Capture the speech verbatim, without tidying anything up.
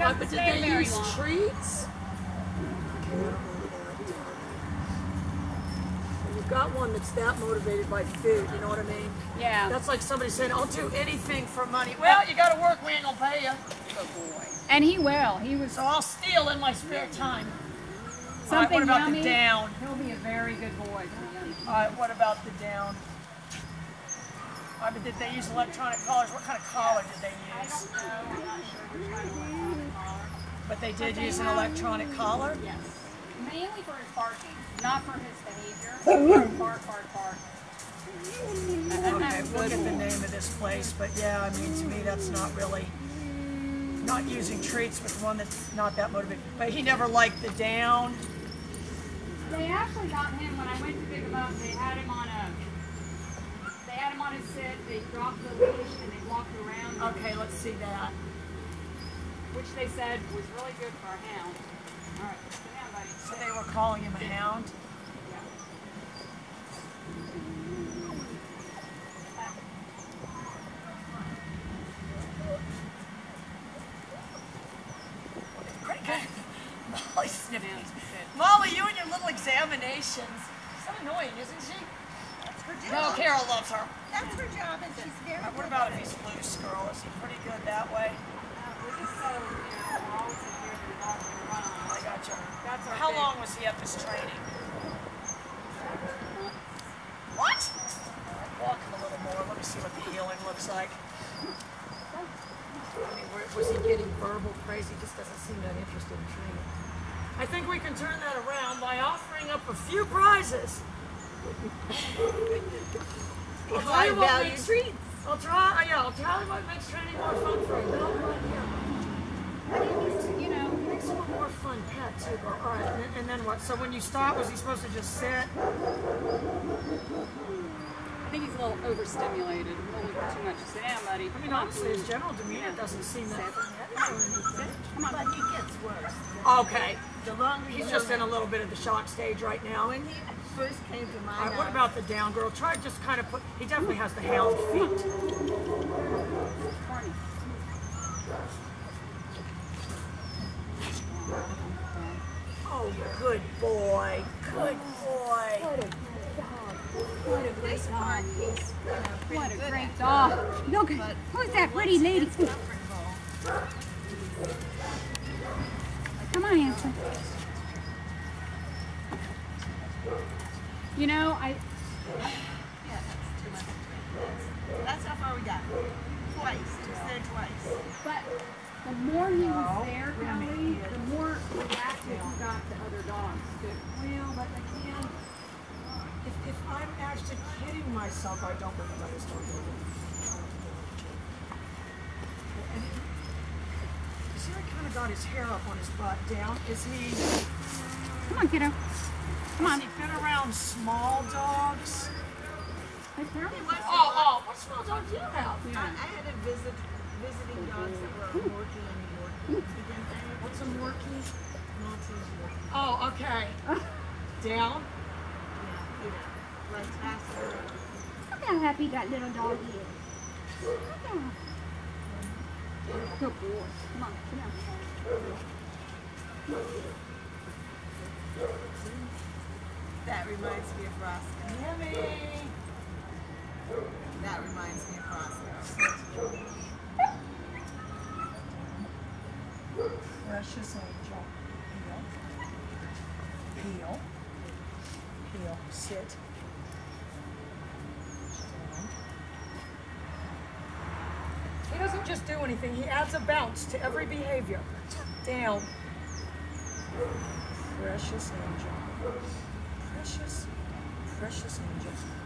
doesn't but did stay they very use long. treats? You've got one that's that motivated by food, you know what I mean? Yeah. That's like somebody saying, I'll do anything for money. Well, you gotta work, we ain't gonna pay you. Good boy. And he will. He was So I'll steal in my spare time. something All right, what about yummy. the down? He'll be a very good boy. for yummy. All right, what about the down? All right, but did they use electronic collars? What kind of collar did they I use? don't know. I'm not sure which kind of electronic collar. But they did But they use an have- electronic collar? Yes. Mainly for his barking, not for his behavior. For bark, bark, bark. Okay, look at the name of this place, but yeah, I mean, to me, that's not really, not using treats with one that's not that motivated. But he never liked the down. They actually got him when I went to pick him up. They had him on a, they had him on his sit. They dropped the leash and they walked around, Okay, let's see that. which they said was really good for a hound. All right, sit down, buddy. So they were calling him a hound. Yeah. Pretty good. Molly sniffing. Molly, you and your little examinations. So annoying, isn't she? That's her No, job. Carol loves her. That's her job, and she's very All right, what good about at if it. he's loose, girl? Is he pretty good that way? We're just so, you know, we're always in here for the dogs to run on. I gotcha. That's our How big- long was he at this training? What? Walk him a little more. Let me see what the healing looks like. I mean, where- was he getting verbal praise? He just doesn't seem that interested in training. I think we can turn that around by offering up a few prizes. I'll tell High you what value makes- treats. I'll try. uh, Yeah, I'll tell you what makes training more fun for you. Don't mind him. You know, Makes him a more fun pet too. But, all right, and, then- and then what? So when you stop, was he supposed to just sit? I think he's a little overstimulated. A little too much. Sit down, buddy. I mean, honestly, his general demeanor doesn't seem that frenetic or anything. Come on. But he gets worse. Okay, The longer he's you just go in a little bit of the shock stage right now. When he first came to my All right, what house, about the down girl? Try to just kind of put. He definitely has the hound feet. Barney. Oh, good boy, good boy. what a this one, he's, you know, pretty What a good great at. dog. Look, But who's that pretty once he lady? gets comfortable, Come on, Anson. You know, I, yeah, that's too much. That's how far we got. Twice, just there twice. but the more he was No, there, wait a minute, Kelly, he is. the more reactive he got to other dogs. too. Well, but I can't. If, if I'm actually kidding myself, I don't believe I just don't do it. And he- You see, I kind of got his hair up on his butt down. Is he? Come on, kiddo. Come Has on. he been around small dogs? Hey, Carol. He was Oh, oh, what small dog do you have? I, I had a visit, visiting dogs that were a Morkie and a Yorkie. What's a Morkie? Maltese Yorkie. Oh, okay. Down? Yeah, you know, like Tasker. Look how happy that little dog is. Look at him. Good boy. Come on, sit down. That reminds me of Roscoe. Yummy. That reminds me of Roscoe. Precious angel. Heel. Heel. Heel. Sit. Stand. He doesn't just do anything, he adds a bounce to every behavior. Down. Precious angel. Precious, precious angel.